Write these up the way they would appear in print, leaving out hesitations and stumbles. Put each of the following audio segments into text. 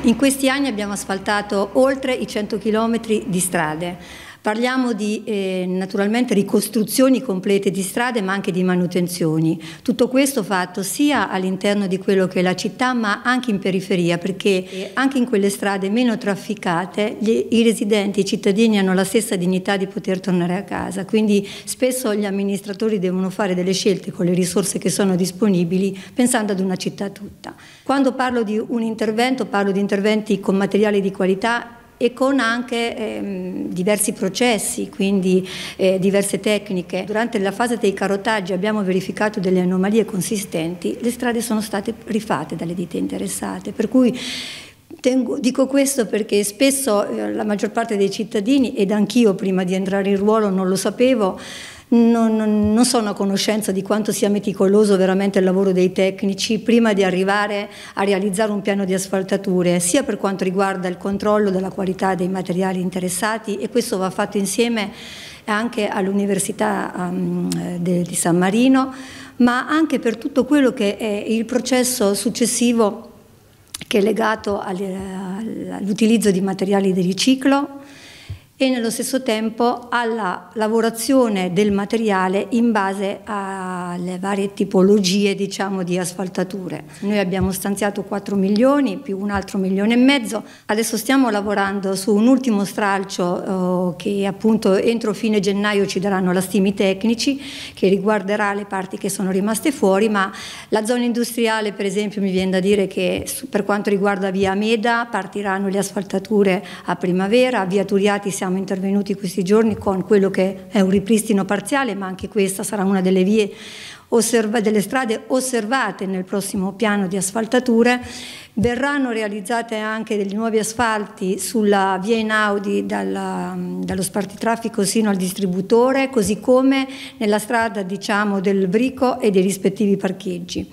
In questi anni abbiamo asfaltato oltre i 100 km di strade. Parliamo di naturalmente ricostruzioni complete di strade, ma anche di manutenzioni. Tutto questo fatto sia all'interno di quello che è la città, ma anche in periferia, perché anche in quelle strade meno trafficate i residenti, i cittadini hanno la stessa dignità di poter tornare a casa. Quindi spesso gli amministratori devono fare delle scelte con le risorse che sono disponibili, pensando ad una città tutta. Quando parlo di un intervento, parlo di interventi con materiali di qualità e con anche diversi processi, quindi diverse tecniche. Durante la fase dei carotaggi abbiamo verificato delle anomalie consistenti, le strade sono state rifatte dalle ditte interessate, per cui dico questo perché spesso la maggior parte dei cittadini, ed anch'io prima di entrare in ruolo non lo sapevo, non sono a conoscenza di quanto sia meticoloso veramente il lavoro dei tecnici prima di arrivare a realizzare un piano di asfaltature, sia per quanto riguarda il controllo della qualità dei materiali interessati, e questo va fatto insieme anche all'Università di San Marino, ma anche per tutto quello che è il processo successivo che è legato all'utilizzo di materiali di riciclo e nello stesso tempo alla lavorazione del materiale in base alle varie tipologie, diciamo, di asfaltature. Noi abbiamo stanziato 4 milioni più un altro 1,5 milioni. Adesso stiamo lavorando su un ultimo stralcio che appunto entro fine gennaio ci daranno la stimi tecnici, che riguarderà le parti che sono rimaste fuori, ma la zona industriale, per esempio, mi viene da dire che per quanto riguarda via Meda partiranno le asfaltature a primavera, via Turiati siamo intervenuti questi giorni con quello che è un ripristino parziale, ma anche questa sarà una delle vie delle strade osservate nel prossimo piano di asfaltature. Verranno realizzate anche degli nuovi asfalti sulla via Einaudi dallo spartitraffico sino al distributore, così come nella strada, diciamo, del Brico e dei rispettivi parcheggi.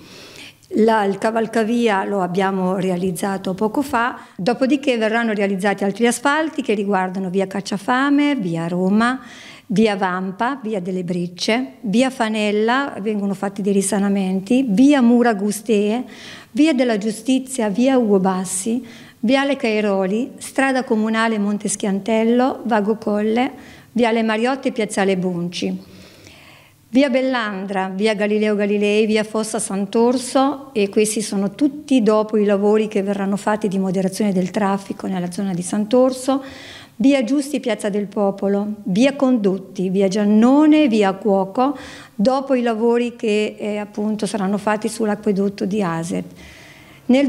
Il cavalcavia lo abbiamo realizzato poco fa, dopodiché verranno realizzati altri asfalti che riguardano via Cacciafame, via Roma, via Vampa, via delle Brecce, via Fanella, vengono fatti dei risanamenti, via Mura Gustee, via della Giustizia, via Ugo Bassi, viale Cairoli, strada comunale Monte Schiantello, Vago Colle, viale Mariotti e piazzale Bunci. Via Bellandra, via Galileo Galilei, via Fossa Sant'Orso, e questi sono tutti dopo i lavori che verranno fatti di moderazione del traffico nella zona di Sant'Orso, via Giusti, piazza del Popolo, via Condotti, via Giannone, via Cuoco, dopo i lavori che appunto saranno fatti sull'acquedotto di Asep. Nel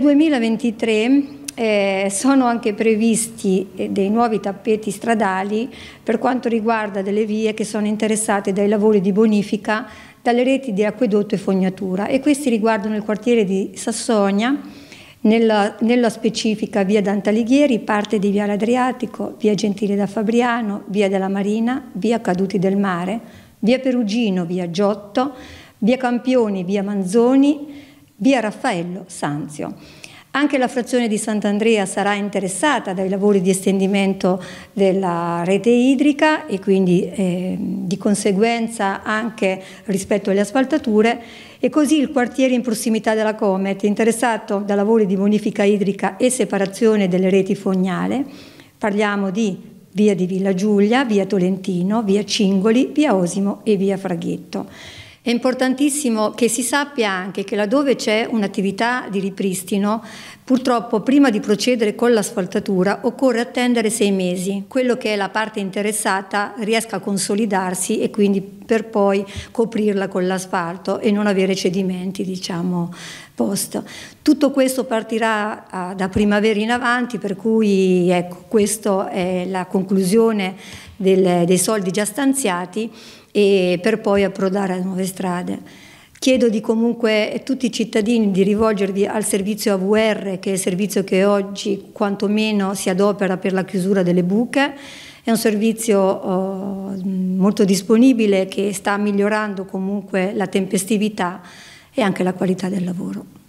2023 sono anche previsti dei nuovi tappeti stradali per quanto riguarda delle vie che sono interessate dai lavori di bonifica dalle reti di acquedotto e fognatura, e questi riguardano il quartiere di Sassonia, nella specifica via Dante Alighieri, parte di via Adriatico, via Gentile da Fabriano, via della Marina, via Caduti del Mare, via Perugino, via Giotto, via Campioni, via Manzoni, via Raffaello Sanzio. Anche la frazione di Sant'Andrea sarà interessata dai lavori di estendimento della rete idrica e quindi di conseguenza anche rispetto alle asfaltature, e così il quartiere in prossimità della Comet interessato da lavori di bonifica idrica e separazione delle reti fognale. Parliamo di via di Villa Giulia, via Tolentino, via Cingoli, via Osimo e via Fraghetto. È importantissimo che si sappia anche che laddove c'è un'attività di ripristino, purtroppo prima di procedere con l'asfaltatura occorre attendere 6 mesi, quello che è la parte interessata riesca a consolidarsi e quindi per poi coprirla con l'asfalto e non avere cedimenti, diciamo, post. Tutto questo partirà da primavera in avanti, per cui ecco, questa è la conclusione dei soldi già stanziati, e per poi approdare a nuove strade. Chiedo comunque a tutti i cittadini di rivolgervi al servizio AVR, che è il servizio che oggi quantomeno si adopera per la chiusura delle buche. È un servizio molto disponibile che sta migliorando comunque la tempestività e anche la qualità del lavoro.